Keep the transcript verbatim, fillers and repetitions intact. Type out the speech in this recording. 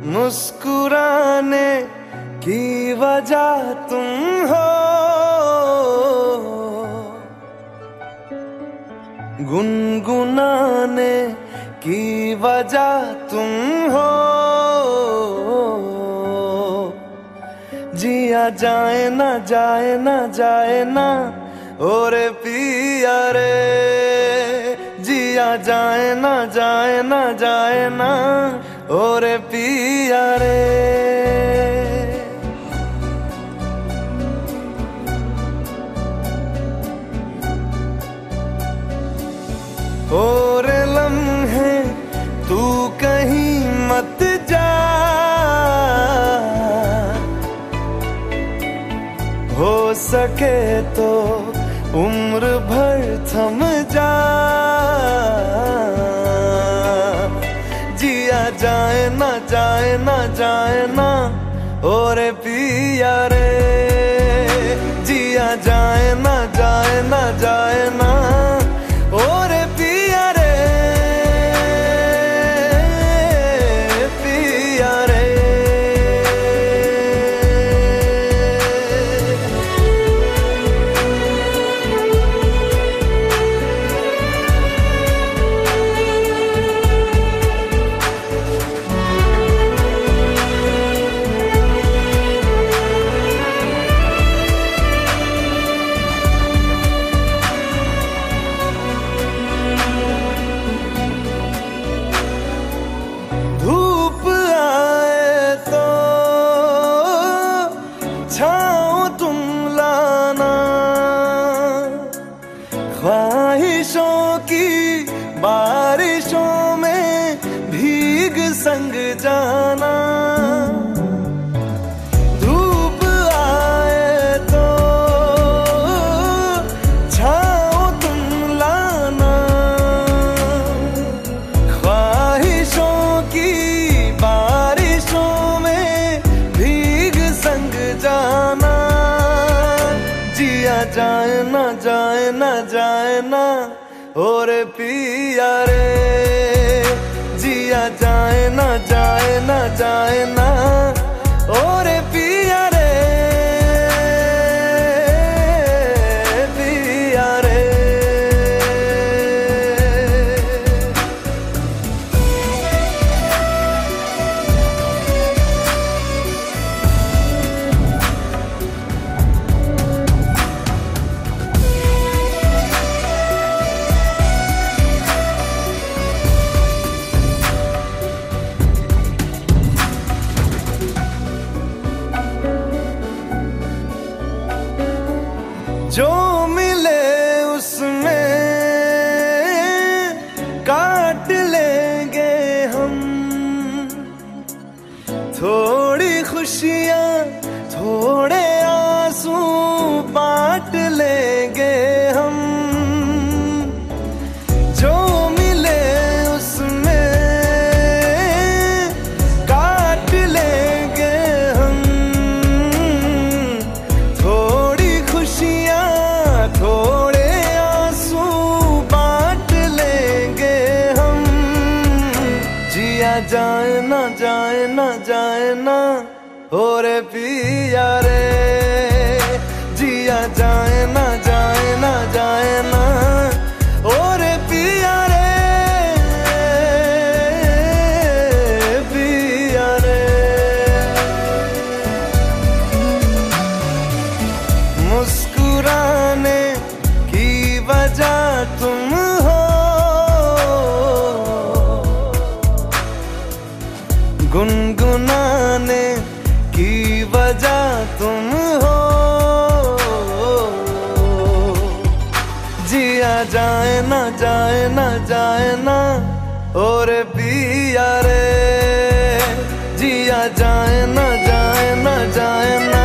मुस्कुराने की वजह तुम हो, गुनगुनाने की वजह तुम हो। जिया जाए ना जाए ना जाए ना ओरे पिया रे, जिया जाए ना जाए ना जाए ना ओरे पिया रे। और लम्हे तू कहीं मत जा, हो सके तो उम्र भर थम जा। जिया जाए ना जाए ना जाए ना और पिया रे, जिया जाए ना जाए ना जाए ना और पिया रे, पिया रे। ख्वाहिशों की बारिशों में भीग संग जाना, धूप आए तो छाओ तुम लाना। ख्वाहिशों की बारिशों में भीग संग जाना। जिया जाए ना जाए ना जाए ना और पिया रे, जिया जाए ना जाए ना जाए ना और पिया रे, पिया रे। जो मिले उसमें काट लेंगे हम, थोड़ी खुशियाँ थोड़े आंसू बांट लेंगे हम। जो मिले उसमें काट लेंगे हम, थोड़ी खुशियाँ थोड़े आंसू बांट लेंगे हम। जिया जाए ना जाए ना जाए ना और पिया रे, जिया जाए ना जाए ना जाए ना और पिया रे, पिया रे। मुस्कुराने की वजह तुम हो, गुनगुनाने की वजह तुम हो। जिया जाए ना जाए ना जाए ना और पिया रे, जिया जाए ना जाए ना जाए ना